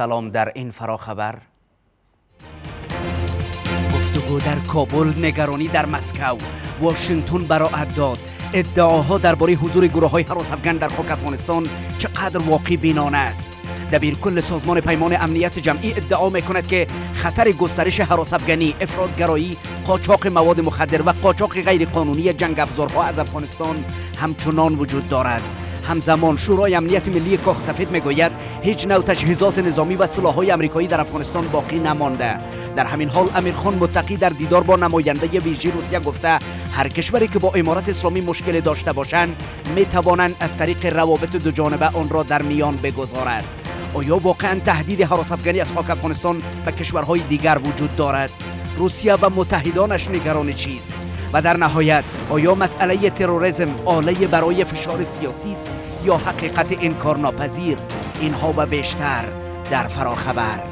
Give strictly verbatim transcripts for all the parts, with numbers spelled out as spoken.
سلام در این فراخبر. گفتگو در کابل، نگرانی در مسکو. واشنگتن براعت داد. ادعاها درباره حضور گروه‌های هراس افغان در خاک افغانستان چقدر واقع بینانه است. دبیرکل سازمان پیمان امنیت جمعی ادعا میکند که خطر گسترش هراس افغانی، افراطگرایی، قاچاق مواد مخدر و قاچاق غیر قانونی جنگ افزارها از افغانستان همچنان وجود دارد. همزمان شورای امنیت ملی کاخ سفید میگوید هیچ نوع تجهیزات نظامی و سلاح‌های آمریکایی در افغانستان باقی نمانده. در همین حال امیرخان متقی در دیدار با نماینده ویژه روسیه گفته هر کشوری که با امارت اسلامی مشکل داشته باشند می توانند از طریق روابط دو جانبه آن را در میان بگذارند. آیا واقعا تهدید هراس افغانی از خاک افغانستان به کشورهای دیگر وجود دارد؟ روسیه و متحدانش نگران چیست؟ و در نهایت آیا مسئله تروریسم آله برای فشار سیاسی است یا حقیقت انکارناپذیر؟ اینها و بیشتر در فراخبر.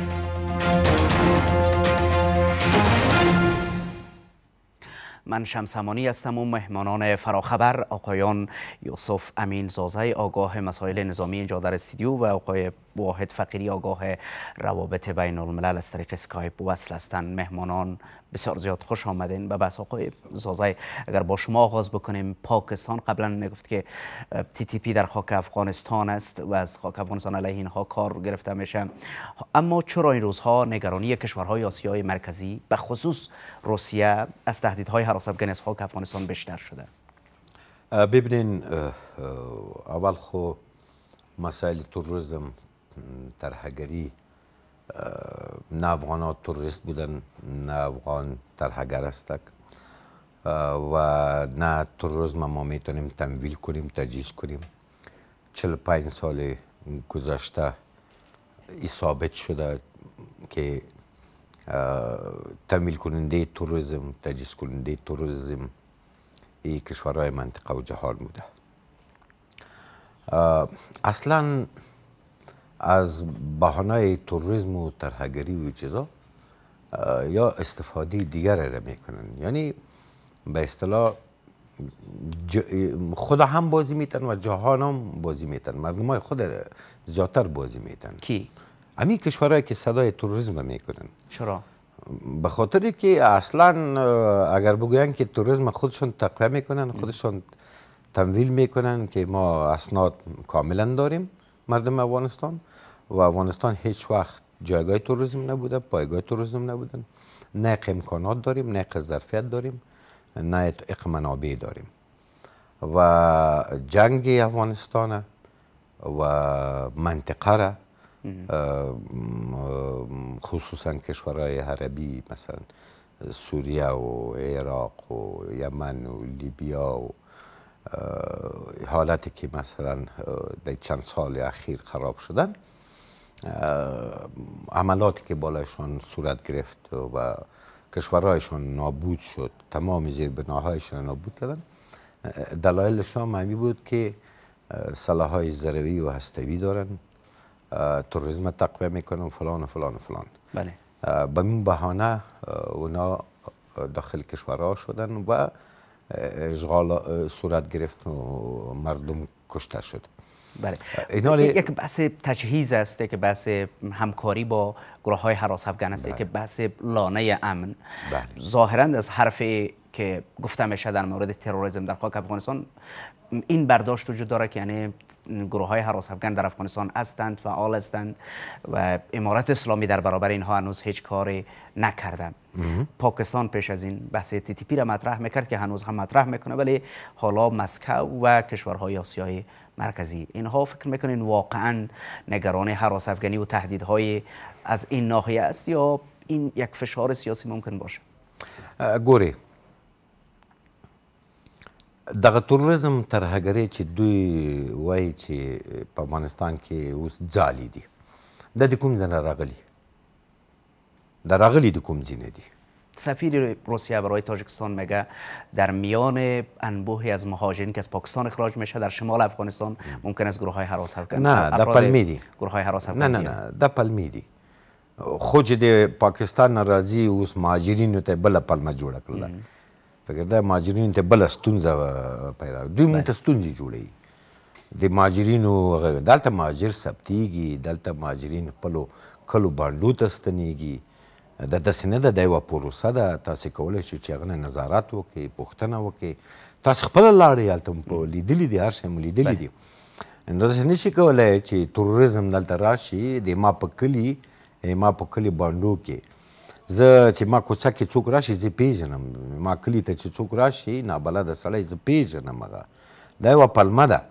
من شمس امانی هستم و مهمانان فراخبر آقایان یوسف امین زازی آگاه مسائل نظامی اینجا در استودیو و آقای واحد فقیری آگاه روابط بین الملل از طریق اسکایپ وصل هستند. مهمانان بسیار زیاد خوش آمدین. و بس آقای زازی اگر با شما آغاز بکنیم، پاکستان قبلا میگفت که تی تی پی در خاک افغانستان است و از خاک افغانستان علیه اینها کار گرفته میشه، اما چرا این روزها نگرانی کشورهای آسیای مرکزی به خصوص روسیه از تهدیدهای هراس افغانی از خاک افغانستان بیشتر شده؟ ببینین، اول خو مسائل تروریسم، ترهگری، نه افغان تروریست بودن، نه افغان ترهگر هستند و نه تروریسم ما میتونیم تمویل کنیم، تجهیز کنیم. چهل و پنج سال گذشته ای ثابت شده که تمویل کننده تروریسم، تجهیز کننده تروریسم ای کشورهای منطقه و جهان بوده. اصلا از بهانه تروریسم و ترهگری و چیزا یا استفاده دیگر را میکنن، یعنی به اصطلاح خود هم بازی میتن و جهان هم بازی میتن، مردم های خود زیادتر بازی میتن. کی؟ همین کشورهایی که صدای تروریسم میکنن. چرا؟ به خاطر که اصلا اگر بگوین که تروریسم خودشون تقویه میکنن، خودشون تمویل میکنن که ما اسناد کاملا داریم مردم افغانستان و افغانستان هیچ وقت جایگاه تروریسم نبوده، پایگاه تروریسم نبودن، نه امکانات داریم، نه ظرفیت داریم، نه اق منابع داریم و جنگ افغانستان و منطقه را خصوصا کشورهای عربی مثلا سوریه و عراق و یمن و لیبیا و حالتی که مثلا در چند سال اخیر خراب شدن، عملاتی که بالایشان صورت گرفت و کشورهایشان نابود شد، تمام زیربناهایشان نابود کردن، دلایلش هم همی بود که سلاحهای ذروی و هسته‌ای دارن، تروریسم تقویه میکنن، فلان و فلان و فلان. بله. به این بهانه اونا داخل کشورها شدن و اشغال صورت گرفت و مردم کشته شد. بله. اینا یک بحث تجهیز است که بحث همکاری با گروه های هراس افغان است که بحث لانه امن. بله. ظاهرا از حرفی که گفته میشه در مورد تروریسم در خاک افغانستان این برداشت وجود داره که یعنی گروه های هراس افغان در افغانستان هستند، فعال هستند و امارت اسلامی در برابر اینها هنوز هیچ کاری نکردند. پاکستان پیش از این بحث تی تی پی را مطرح میکرد که هنوز هم مطرح میکنه، ولی حالا مسکو و کشورهای آسیای مرکزی، اینها فکر میکنین واقعا نگران هراس افغانی و تهدیدهای از این ناحیه است یا این یک فشار سیاسی ممکن باشه؟ گوری دغه تروریسم ترهګری چې دوی وایي چې په افغانستان کې اوس ځالې دي، دا د کوم ځای نه راغلي؟ دا راغلي د کوم ځای نه دي؟ سفیر روسیه برای تاجیکستان میگه در میان انبوهی از مهاجرین که از پاکستان اخراج میشه در شمال افغانستان ممکن است گروه های هراس افغان نه دا پلمی دي، گروه های هراس افغان نه نه نه دا پلمی دي، خو چې د پاکستان نه راځي اوس مهاجرینو ته بله پلمه جوړه کړله، فکر دا مهاجرینو ته بله ستونزه پیدا، دوی مونږ ته ستونزې جوړوي د مهاجرینو دلته مهاجر ثبتېږي، دلته مهاجرین خپلو کلو بانډو ته ستنېږي. دا داسې نه ده، دا یوه پروسه ده. تاسې کولی شئ چې هغه نه نظارت وکړئ، پوښتنه وکړئ. تاسې خپله لاړئ هلته مو لیدلي دي، هر شی مو لیدلي دي. نو داسې نشي کولی چې تروریزم دلته راشي د ما په کلي ما په کلي بانډو کې. زه چې ما کوڅه کې څوک راشي زه پیژنم، ما کلي ته چې څوک راشي نابلده سړی زه پیژنم. هغه دا یوه پلمه ده.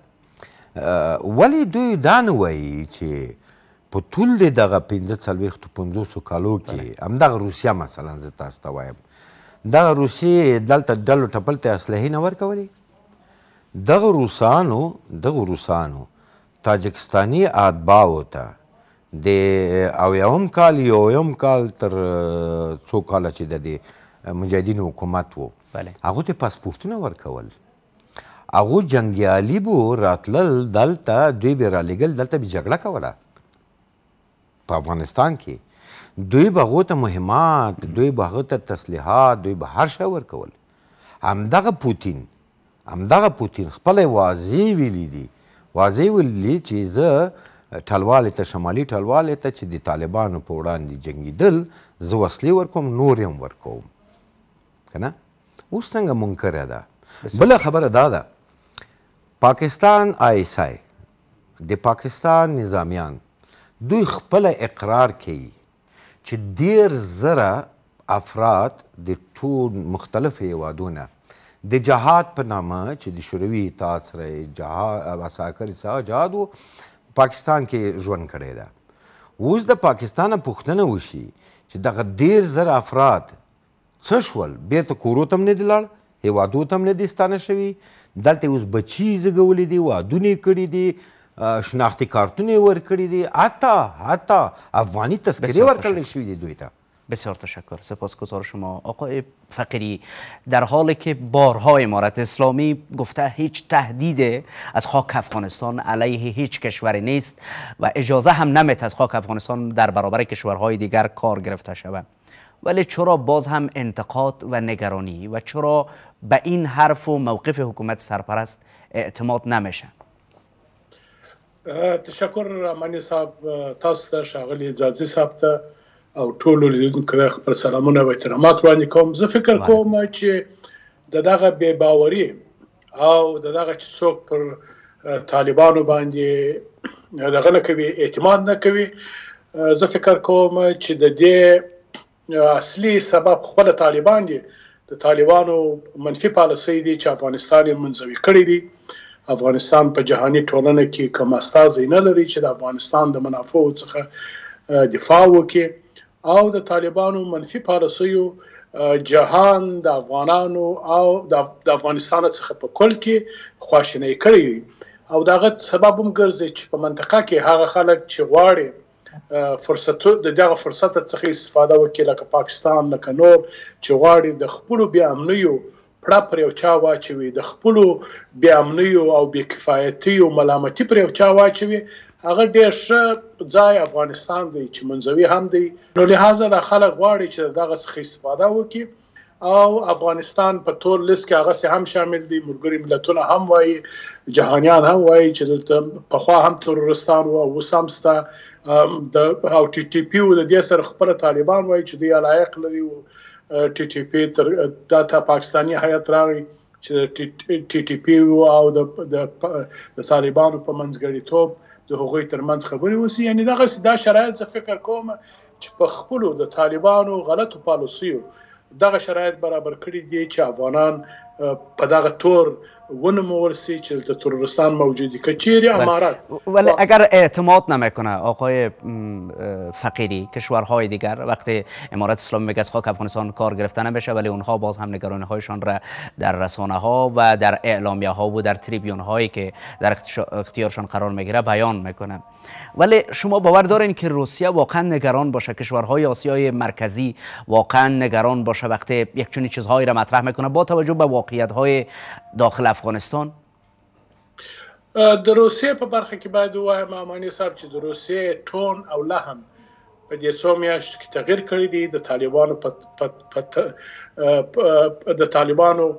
ولې دوی دا نه وایي چې په ټول د دغه پنځه څلوېښتو پنځوسو کالو کې همدغه روسیه مثلا زه تاسو ته وایم، دغه روسیې دلته ډلو ټپل ته اسلحې نه ورکولې؟ دغه روسانو دغه روسانو تاجکستاني اتباعو ته د اویاوم کال یویم کال تر څو کاله چې د دې مجاهدینو حکومت و هغو ته پاسپورټونه ورکول. هغو جنګیالي بو راتلل دلته، دوی به رالیږل، دلته به جګړه کوله په افغانستان کې. دوی به هغو ته مهمات، دوی به هغه ته تسلیحات، دوی به هر شی ورکول. همدغه پوتین همدغه پوتین خپله واضح ویلي دي، واضح ویلي چې زه ټلوالې ته، شمالي ټلوالې ته چې د طالبانو په وړاندې جنګېدل، زه وسلې ورکوم، نور یې هم ورکوم. که نه؟ اوس څنګه منکره ده. بله خبره دا ده، پاکستان آی ایس آی د پاکستان نظامیان دوی خپله اقرار کوي چې ډېر زره افراد د ټول مختلف هیوادونه د جهاد په نامه چې د شوروي اتحاد سره جهاد عساکر جهاد و پاکستان کې ژوند کړی ده. اوس د پاکستان پوښتنه وشي چې دغه ډېر زره افراد څه شول؟ بیرته کورو ته هم نه دي لاړ، هیوادو ته هم نه دي ستانه شوي، دلته اوس بچي زیږولي دي، وادونه یې کړي دي، شناختي کارتونه یې ورکړي دي، حتی حتی افغاني تذکرې ورکړل شوي دي دوی ته. بسیار تشکر، سپاسگزار شما آقای فقیری. در حالی که بارها امارت اسلامی گفته هیچ تهدید از خاک افغانستان علیه هیچ کشوری نیست و اجازه هم نمیده از خاک افغانستان در برابر کشورهای دیگر کار گرفته شود، ولی چرا باز هم انتقاد و نگرانی و چرا به این حرف و موقف حکومت سرپرست اعتماد نمیشه؟ تشکر امانی صاحب، تاسو ته ښاغلي ځاځي صاحب ته او ټولو لیدونکو ته خپل سلامونه او احترامات وړاندې کوم. زه فکر کوم چې د دغه بې باوري او د دغه چې څوک پر طالبانو باندې دغه نه کوي، اعتماد نه کوي، زه فکر کوم چې د دې اصلي سبب خپل طالبان دي. د طالبانو منفي پالیسۍ دي چې افغانستان یې منزوي کړی دی. افغانستان په جهاني ټولنه کې کوم استازی نه لري چې د افغانستان د منافعو څخه دفاع وکړي، او د طالبانو منفي پالیسیو جهان د افغانانو او د افغانستان څخه په کل کې خواشینی کړی، او دغه سبب هم ګرځي چې په منطقه کې هغه خلک چې غواړي فرصت د دغه فرصت څخه استفاده وکړي، لکه پاکستان، لکه نور چې غواړي د خپلو بې امنیو پړه پر یو چا واچوي، د خپلو بې امنیو او بې کفایتي او ملامتي پر یو چا واچوي، هغه ډېر ښه ځای افغانستان دی چې منزوي هم دی. نو لحاظه دا خلک غواړي چې دغه څخه استفاده وکړي، او افغانستان په ټول لیست کې هغسې هم شامل دي. ملګري ملتونه هم وایي، جهانیان هم وایي چې دلته پخوا هم ترورستان و، اوس هم شته، او ټي ټي پي و د دې سره خپله طالبان وایي چې دوی علایق لري. ټي ټي پي دا ته پاکستاني هیات راغی چې ټي ټي پي او د طالبانو په منځګړیتوب د هغوی ترمنځ خبرې وسي. یعنې دغسې دا شرایط زه فکر کوم چې په خپلو د طالبانو غلطو پالیسیو دغه شرایط برابر کړي دي چې افغانان په دغه طور ونمول سی چې د ترورستان موجودی که چیری امارات. ولی اگر اعتماد نمیکنه آقای فقیری کشورهای دیگر، وقتی امارت اسلامی میگه از خاک افغانستان کار گرفته نمیشه ولی اونها باز هم نگرانی هایشان را در رسانه ها و در اعلامیه ها و در تریبیون هایی که در اختیارشان قرار میگیره بیان میکنه، ولی شما باور دارین که روسیه واقعا نگران باشه، کشورهای آسیای مرکزی واقعا نگران باشه وقتی یک چنین چیزهایی را مطرح میکنه با توجه به واقعیت های داخل افغانستان؟ د روسیې په برخه کې باید ووایم اماني صاحب چې د روسیې ټون او لحن په دې څو میاشتو کې تغیر کړی دی. د طالبانو د طالبانو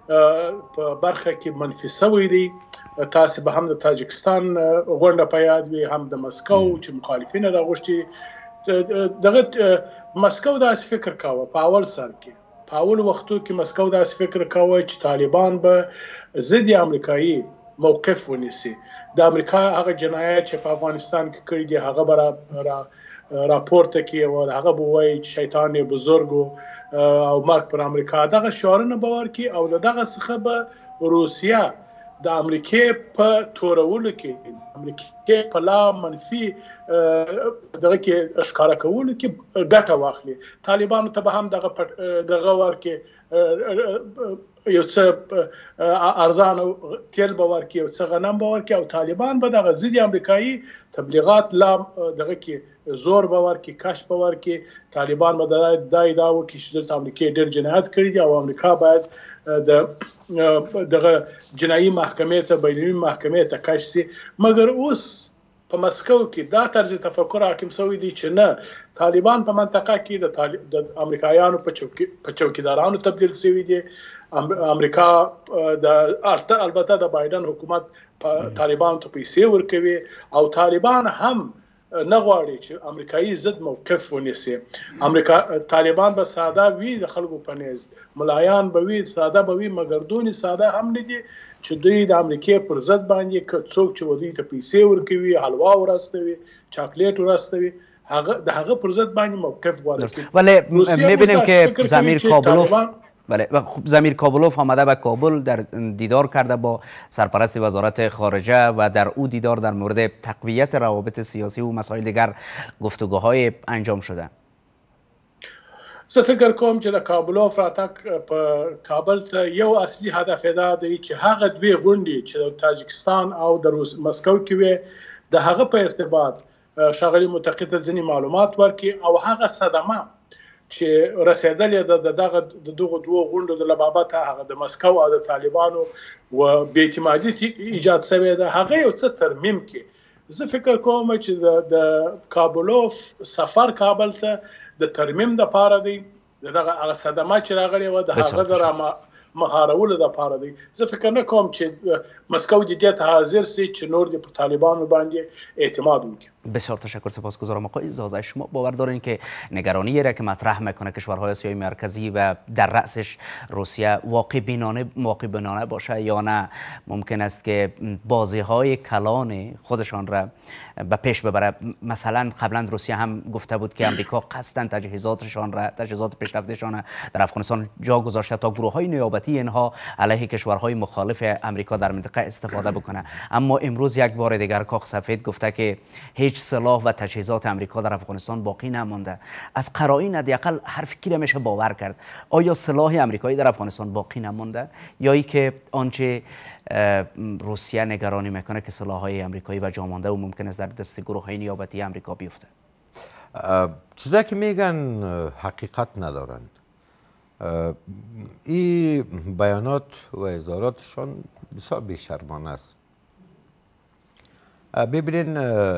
په برخه کې منفي شوی دی. تاسو به هم د تاجکستان غونډه په یاد وي، هم د مسکو چې مخالفین راغوښتي. دغه مسکو داسې فکر کاوه په اول سر کې، په اول وختو کې مسکو داسې فکر کاوه چې طالبان به ضد امریکایي موقف ونیسي. د امریکا هغه جنایت چې په افغانستان کې کړي دي هغه به راپورته کړي او هغه به وایي چې شیطان بزرګ او مرګ پر امریکا. دغه شعارونه به ورکړي او د دغه څخه به روسیه د امریکای په تورولو کې، امریکای په لا منفي دغه کې ښکاره کولو کې ګټه واخلي. طالبانو ته به هم دغه دغه ورکړي، یو څه ارزانه تیل به ورکړي، یو څه غنم به ورکړي، او طالبان به دغه ضد امریکایي تبلیغات لا دغه کې زور به ورکړي، کشف به ورکړي. طالبان به دا ادعا وکړي چې دلته امریکای ډېر جنایت کړي دي او امریکا باید د دغه جنایي محکمې ته، بینالمللي محکمې ته کش شي. مګر اوس په مسکو کې دا طرز تفکر حاکم شوی دی چې نه، طالبان په منطقه کې د امریکایانو په چوکیدارانو تبدیل شوي دي. امریکا البته د بایدن حکومت طالبانو ته پیسې ورکوي او طالبان هم نه غواړي چې امریکایي ضد موقف ونیسي. امریکا طالبان به ساده وي د خلکو په نيز، ملایان به وي ساده به وي، مګر دونې ساده هم نه دي چې دوی د امریکای پر ضد باندې څوک چې دوی ته پیسې ورکوي، حلوا ورستوي، چاکلیټ ورستوي، هغه د هغه پر ضد باندې موقف غواړي. ولی میبینیم که زمیر کابلوف بله خب زمیر کابلوف آمده به کابل در دیدار کرده با سرپرست وزارت خارجه و در او دیدار در مورد تقویت روابط سیاسی و مسائل دیگر گفتگوهای انجام شده. زه فکر کوم چې د کابلوف راتګ په کابل ته یو اصلي هدف دا دی چې هغه دوی غونډې چې د تاجکستان او د مسکو کې وي د هغه په ارتباط ښاغلي متقي ته ځینې معلومات ورکړي او هغه صدمه چې رسیدلې ده د دغه د دغو دوه غونډو د لبابته هغه د مسکو او د طالبانو و بې اعتمادي ایجاد شوې ده، هغه یو څه ترمیم کړي. زه فکر کوم چې د کابلوف سفر کابل ته د ترمیم دپاره دی، دغه هغه صدمه چې راغلې وه د هغه د را مهارولو دپاره دی. زه فکر نه کوم چې مسکو د دې ته حاضر سي چې نور د په طالبانو باندې اعتماد وکړي. بسیار تشکر، سپاسگزارم آقای زازا. شما باور دارین که نگرانی را که مطرح میکنه کشورهای آسیای مرکزی و در رأسش روسیه واقع بینانه واقع بینانه باشه یا نه؟ ممکن است که بازی های کلان خودشان را به پیش ببره. مثلا قبلا روسیه هم گفته بود که امریکا قصدا تجهیزاتشان را تجهیزات پیشرفتهشان در افغانستان جا گذاشته تا گروه های نیابتی اینها علیه کشورهای مخالف امریکا در منطقه استفاده بکنه. اما امروز یک بار دیگر کاخ سفید گفته که هیچ سلاح و تجهیزات امریکا در افغانستان باقی نمانده. از قرائن حداقل حرف کی میشه باور کرد؟ آیا سلاح امریکایی در افغانستان باقی نمانده یا ای که آنچه روسیه نگرانی میکنه که سلاح‌های امریکایی و جا مانده و ممکن است در دست گروه‌های نیابتی امریکا بیفته؟ چیزایی که میگن حقیقت ندارن. این بیانات و اظهاراتشان بسیار بی‌شرمانه است. ببینین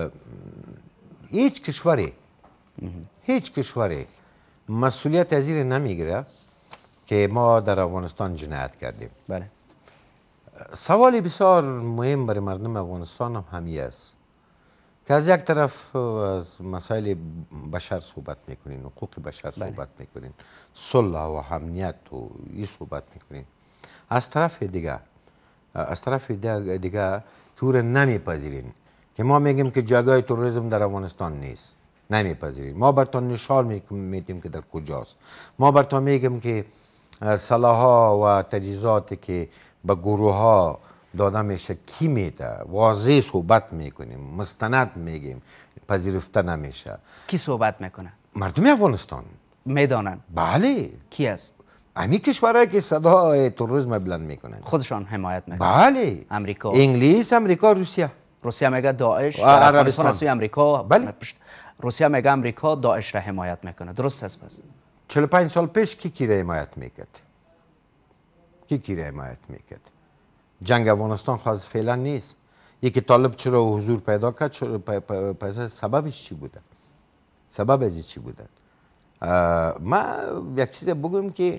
هیچ کشوری هیچ کشوری مسئولیت از این نمیگیره که ما در افغانستان جنایت کردیم. بله. سوالی بسیار مهم برای مردم افغانستان هم همی است که از یک طرف از مسائل بشر صحبت میکنین، حقوق بشر صحبت میکنین، صلح و امنیت و این صحبت میکنین. از طرف دیگه از طرف دیگه که او را نمیپذیرین که ما میگیم که جای تروریسم در افغانستان نیست، نمیپذیرین. ما برتون نشان میدیم که در کجاست. ما برتون میگیم که سلاح‌ها و تجهیزاتی که به گروه ها داده میشه کی میده، واضح صحبت میکنیم، مستند میگیم، پذیرفته نمیشه. کی صحبت میکنه؟ مردم افغانستان میدانن. بله. کی است؟ همین کشورهایی که صدای تروریسم بلند میکنن خودشان حمایت میکنن. بله. امریکا، انگلیس، امریکا، روسیه. روسیه میگه داعش در افغانستان از سوی امریکا. بله. روسیه میگه امریکا داعش را حمایت میکنه. درست است؟ پس چهل و پنج سال پیش کی کی را حمایت میکرد؟ کی کی را حمایت میکرد؟ جنگ افغانستان خواست فعلا نیست. یکی طالب چرا حضور پیدا کرد؟ چرا پس سببش چی بوده؟ سبب از چی بوده؟ ما یک چیز بگم که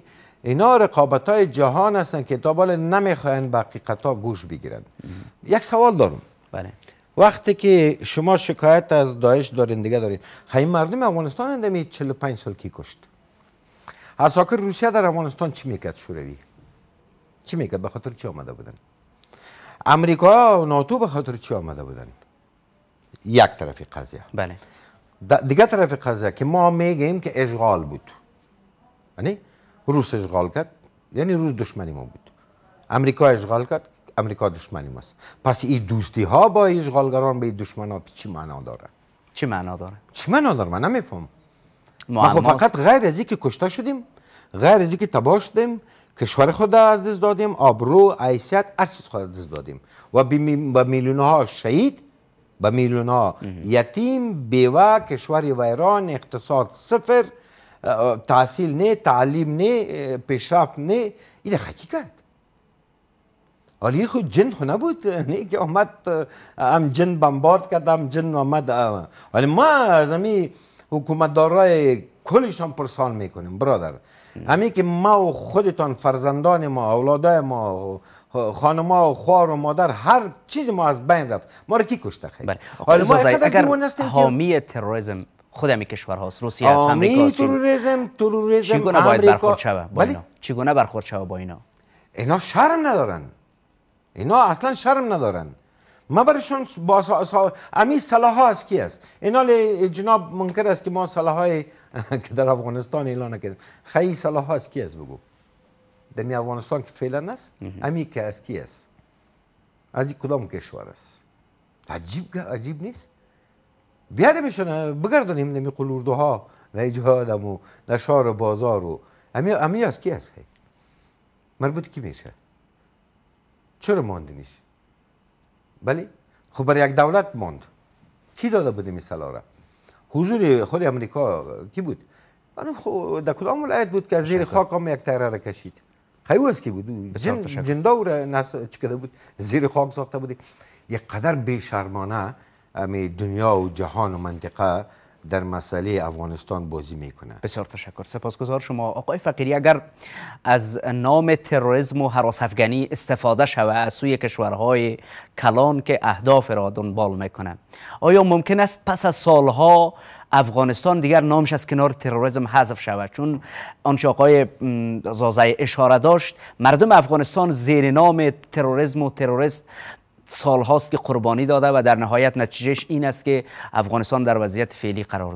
اینا رقابت های جهان هستن که تا بالا نمیخواین به حقیقت ها گوش بگیرن. یک سوال دارم. بله. وقتی که شما شکایت از داعش دارین دیگه دارین، خیلی مردم افغانستان اندمی چهل و پنج سال کی کشت؟ عساکر روسیه در افغانستان چی میکرد؟ شوروی چی میکرد؟ به خاطر چی آمده بودن؟ امریکا و ناتو به خاطر چی آمده بودن؟ یک طرف قضیه. بله. دیگه طرف قضیه که ما میگیم که اشغال بود، یعنی روس اشغال کرد، یعنی روس دشمنی ما بود. امریکا اشغال کرد، امریکا دشمنی ماست. پس این دوستی ها با اشغالگران به دشمن ها چی معنا داره؟ چی معنا داره؟ چی معنا داره؟ من نمیفهم. ما خب فقط غیر از اینکه کشته شدیم، غیر از اینکه تباه شدیم، کشور خود از دست دادیم، آبرو، حیثیت، هر چیز خود از دست دادیم و به میلیون ها شهید، به میلیون ها یتیم، بیوه، کشور ویران، اقتصاد صفر، تحصیل نه، تعلیم نه، پیشرفت نه. این حقیقت. ولی خود جن خو نبود، نه که آمد هم جن بمبارد کرد، هم جن آمد. ولی ما از امی حکومتدارای کلشان پرسان میکنیم برادر. امی که ما و خودتان، فرزندان ما، اولادای ما، خانما و خوار و مادر، هر چیز ما از بین رفت. ما را کی کشته خیلی؟ بله. اگر حامی تروریسم خود همی کشور هاست، روسیه است، امریکا است، تروریسم تروریسم چگونه باید برخورد شود با اینا؟ چگونه برخورد شود با اینا؟ اینا شرم ندارن. اینا اصلا شرم ندارن. ما برشون با سا... سا... امی سلاح ها از کی است؟ اینا جناب منکر است که ما سلاح های که در افغانستان اعلان کردیم. خیلی سلاح ها از کی است بگو؟ در می افغانستان که فعلا است، امی که از کی است؟ از این کدام کشور است؟ عجیب عجیب نیست؟ بیاره بشن بگردانیم نمی قلوردوها در جهادم و در شهر و بازار و امی امی از کی است؟ مربوط کی میشه؟ چرا مانده نیست؟ بله؟ خب برای یک دولت ماند. کی داده بود این سلاح را؟ حضور خود امریکا کی بود؟ خب در کدام ولایت بود که زیر خاک هم یک تیره را کشید؟ خیلی از کی بود؟ جن جندا را نس چکده بود، زیر خاک ساخته بود. یک قدر بی‌شرمانه امی دنیا و جهان و منطقه در مسئله افغانستان بازی میکنه. بسیار تشکر. سپاسگزار شما آقای فقیری. اگر از نام تروریسم و هراس افغانی استفاده شود از سوی کشورهای کلان که اهداف را دنبال میکنه، آیا ممکن است پس از سالها افغانستان دیگر نامش از کنار تروریسم حذف شود؟ چون آنچه آقای زازای اشاره داشت، مردم افغانستان زیر نام تروریسم و تروریست سال هاست که قربانی داده و در نهایت نتیجهش این است که افغانستان در وضعیت فعلی قرار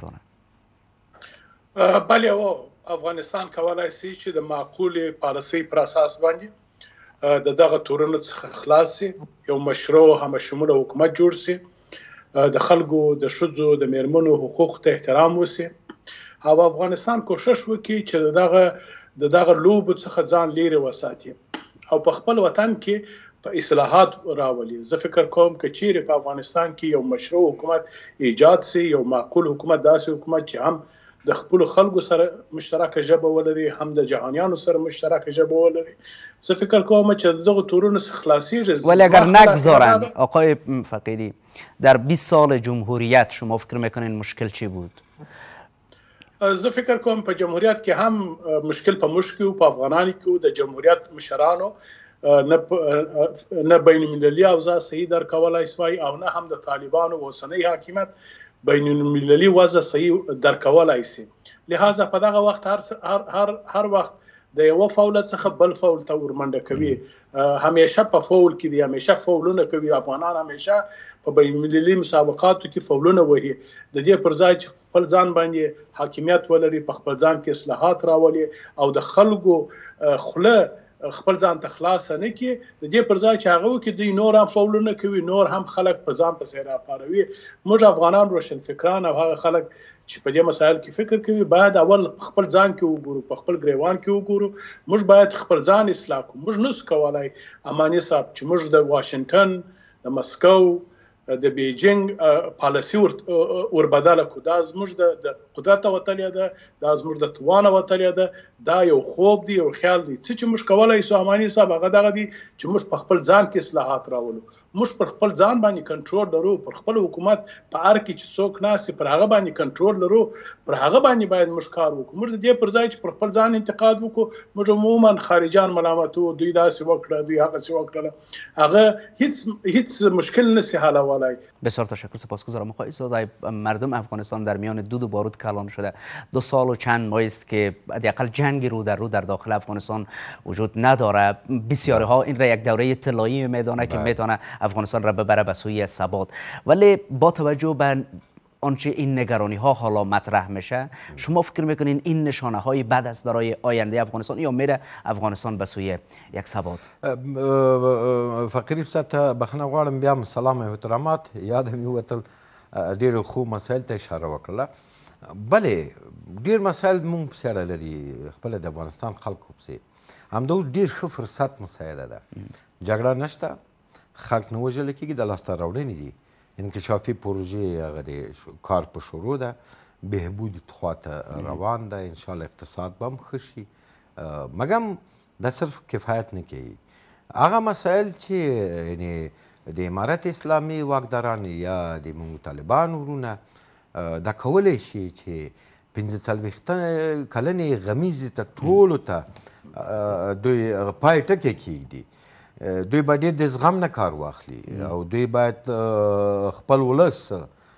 داره. بله، او افغانستان کولای شي چې د معقول پالیسۍ پر اساس باندې د دغه تورونو څخه خلاص شي، یو مشروع هم شموله حکومت جوړ شي، د خلکو د ښځو د میرمنو حقوق ته احترام وشي او افغانستان کوشش وکړي چې دغه د دغه لوبو څخه ځان لیرې وساتي او په خپل وطن کې اصلاحات راولي. زه فکر کوم که چیرې په افغانستان کې یو مشروع حکومت ایجاد سي، یو معقول حکومت، داسې حکومت چې هم د خپل خلکو سره مشترکه ژبه ولري، هم د جهانیانو سره مشترکه ژبه ولري، زه فکر کوم چې دغه تورونو څخه خلاصیږي. ولی اگر نگذارن آقای فقیری، در بیست سال جمهوریت شما فکر میکنین مشکل چی بود؟ زه فکر کوم په جمهوریت کې هم مشکل په موږ کې و، په افغانانو کې و. د جمهوریت مشرانو نه بین المللي اوضاع صحیح در کولای سوای او نه هم د طالبانو اوسنی حاکمیت بین المللي وضع صحیح در کولای سي. لہذا په دغه وخت هر هر هر وخت د یو فول څخه بل فول ته ورمنډه کوي، همیشه په فول کې دي، همیشه فولونه کوي. افغانان همیشه په بین المللي مسابقاتو کې فولونه وهي، د دې پر ځای چې خپل ځان باندې حاکمیت ولري، په خپل ځان کې اصلاحات راولي او د خلکو خوله خپل ځان ته خلاص نه کی، د دې پر ځای چې هغه کې دوی نور هم فولونه کوي، نور هم خلک په ځان پسې راپاروي. موږ افغانان روشن فکران او هغه خلک چې په دې مسایل کې فکر کوي باید اول خپل ځان کې وګورو، په خپل ګریوان کې وګورو. موږ باید خپل ځان اصلاح کړو. موږ نس کولای اماني صاحب چې موږ د واشنگټن، د مسکو، د بیجینګ پالیسي ور بدله کړو. دا زموږ د قدرت وتلې ده، دا زموږ د توان وتلې ده، دا یو خوب دی، یو خیال دی. څه چې موږ کولای سو اماني صاحب هغه دغه دی چې موږ په خپل ځان کې اصلاحات راولو. موږ پر خپل ځان باندې کنټرول لرو، پر خپل حکومت په هر کې چې څوک ناست پر هغه باندې کنټرول لرو، پر هغه باندې باید موږ کار وکړو. موږ د دې پر ځای چې پر خپل ځان انتقاد وکړو، موږ عموما خارجان ملامتو، دوی داسې وکړه، دوی هغسې وکړله، هغه هیڅ هیڅ مشکل نسی حلولای. بسیار تشکر، سپاسگزارم. آقای سازای، مردم افغانستان در میان دود و بارود کلان شده. دو سال و چند ماه است که حداقل جنگ رو در رو در داخل افغانستان وجود نداره. بسیاری ها این را یک دوره طلایی میدانه که میتونه افغانستان را ببره به سوی ثبات. ولی با توجه به آنچه این نگرانی ها حالا مطرح میشه، شما فکر میکنین این نشانه های بد است برای آینده افغانستان یا میره افغانستان به سوی یک ثبات؟ فقیری ست بخنه غواړم بیا سلام و احترامات. یادم یوتل ډیر خو مسائل ته اشاره وکړه. بله ډیر مسائل مونږ پسې اړه لري، خپله د افغانستان خلکو پسې همدا اوس ډیر ښه فرصت مسایله ده. جګړه نشته، خلک نه وژل کېږي، د لاسته راوړنې دي، انکشافي پروژې هغه د کار په شروع ده، بهبود خواته روان ده، انشاءالله اقتصاد به هم ښه شي، مګم دا صرف کفایت نه کوي. هغه مسایل چې یعنې د امارت اسلامي واکداران یا د مونږ طالبان ورونه دا کولی شي چې پنځه څلوېښت کلنې غمیزې ته ټولو ته دوی پای ټکی کېږدي. دوی باید ډېر د زغم نه کار واخلي او دوی باید خپل ولس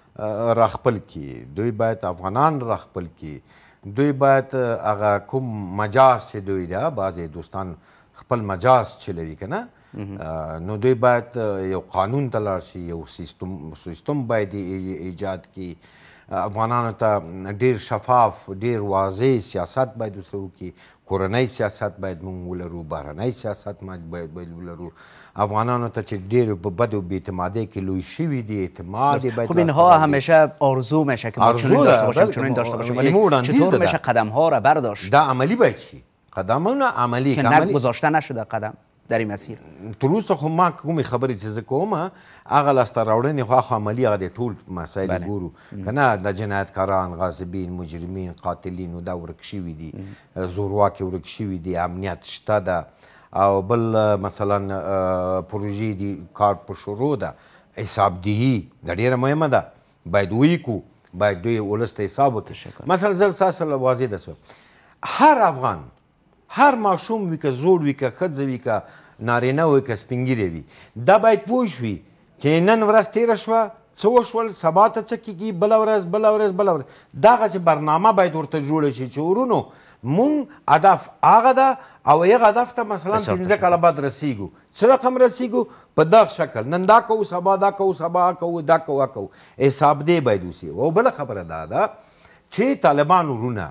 راخپل کړي، دوی باید افغانان راخپل کړي، دوی باید هغه کوم مجاز چې دوی ده، بعضې دوستان خپل مجاز چلوي که نه، نو دوی باید یو قانون ته لاړ شي، یو سیستم باید ایجاد کړي، افغانانو ته ډېر شفاف ډېر واضح سیاست باید ورسره وکړي، کورنی سیاست باید موږ ولرو، بهرنی سیاست باید ولرو، افغانانو ته چې ډېر په بد و بیاعتمادۍ کې لوی شوي دي اعتماد باید. خب اینها همیشه آرزو میشه که ما چنین داشته باشیم چنین داشته باشیم، ولی چطور میشه قدم ها را برداشت؟ دا عملی باید شي، قدمونه عملی که نگذاشته نشده قدم در این مسیر. تر اوسه خو ما کومې خبرې چې زه کوم هغه لاسته راوړنې خو هغه عملي هغه د ټول مسایل ګورو که نه، د جنایتکاران، غاصبین، مجرمین، قاتلین دا ورک شوي دي، زورواکې ورک شوي دي، امنیت شته ده، او بل مثلا پروژې دي کار په شروع ده، حسابدهي دا ډېره مهمه ده، باید ولیکو، باید دوی ولس ته حساب وکړي. مثلا زه ستاسو سره واضح درسم، هر افغان، هر ماشوم وي که زوړ وي که ښځه وي که نارینه وي که سپین ږیری وي، دا باید پوه شوي چې نن ورځ تېره شوه، څه وشول، سبا ته څه کېږي، بله ورځ بله ورځ بله ورځ، دغسې برنامه باید ورته جوړه شي چې ورونو مونږ هدف هغه ده او هغه هدف ته مثلا پنځه کاله بعد رسیږو، څه رقم رسیږو، په دغه شکل نن دا کوو، سبا دا کوو، سبا کوو، دا کوو، کوو، حسابدې باید وسي. او بله خبره دا ده چې طالبان ورونه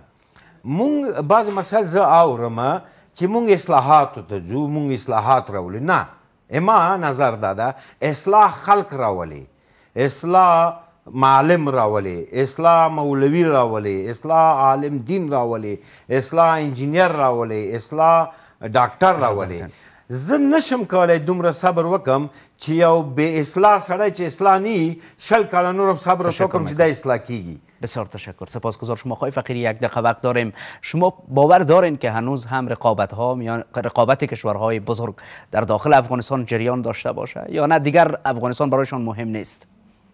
مونږ بعضې مسایل زه اورم چې مونږ اصلاحاتو ته ځو، مونږ اصلاحات راولو. نه، اما نظر دا ده اصلاح خلق راولي، اصلاح معلم راولي، اصلاح مولوي راولي، اصلاح عالم دین راولي، اصلاح انجینیر راولي، اصلاح ډاکټر راولي. زه نشم کولی دومره صبر وکم چې یو بې اصلاح سړی چې اصلاح نی شل کاله نور صبر وکم چې دا اصلاح کیږي. بسیار تشکر، سپاسگزار. شما آقای فقیری یک دقیقه وقت داریم. شما باور دارین که هنوز هم رقابت ها میان رقابت کشورهای بزرگ در داخل افغانستان جریان داشته باشه یا نه دیگر افغانستان برایشان مهم نیست؟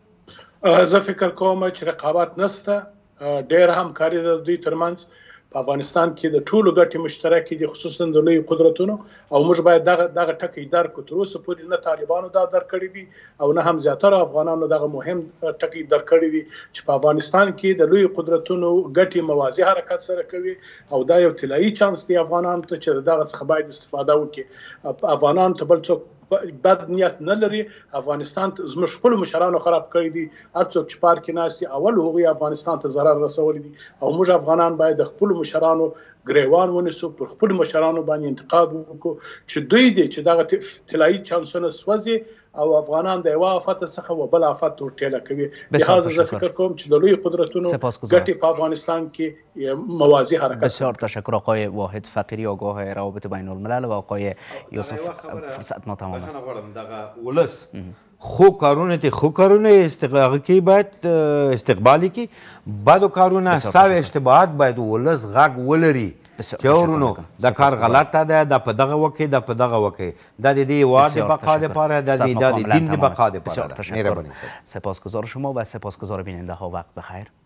زه فکر کوم چې رقابت نشته، ډېر همکاري ده دوی ترمنځ. په افغانستان کې د ټولو ګټې مشترکې دي، خصوصا د لویو قدرتونو، او موږ باید دغه دغه ټکی درک کړو. تر اوسه پورې نه طالبانو دا درک کړی دي او نه هم زیاتره افغانانو دغه مهم ټکی درک کړی دي چې په افغانستان کې د لویو قدرتونو ګټې موازي حرکت سره کوي او دا یو طلایي چانس دی افغانانو ته چې دغه څخه باید استفاده وکړي. افغانانو ته بل څوک بد نیت نه لري. افغانستان زموږ خپلو مشرانو خراب کړی دي، هر څوک چې پار کې ناست دي اول هغوی افغانستان ته ضرر رسولی دي او موږ افغانان باید د خپلو مشرانو ګریوان ونیسو، پر خپلو مشرانو باندې انتقاد وکړو چې دوی دي چې دغه طلایي چانسونه سوځي او افغانان د یوه آفت څخه و بل آفت ورټیله کوي. لهذا زه فکر کوم چې د لوی قدرتونو ګټې په افغانستان کې موازی حرکت. بسیار تشکر آقای واحد فقیری، آگاه روابط بین الملل، و آقای یوسف. فرصت ما تمام است. ولس خو کارونه تی خو کارونه استقبال کی باید استقبالی کی بعد کارونه ساو اشتباهات باید ولس غږ ولري چې ورونو دا کار غلطه ده، دا په دغه وکړئ، دا په دغه وکړئ، دا د دې هېواد د بقا دپاره، دا د دین د بقا دپاره ده. مهرباني. سپاسگزار شما و سپاسگزار بیننده ها. وقت بخیر.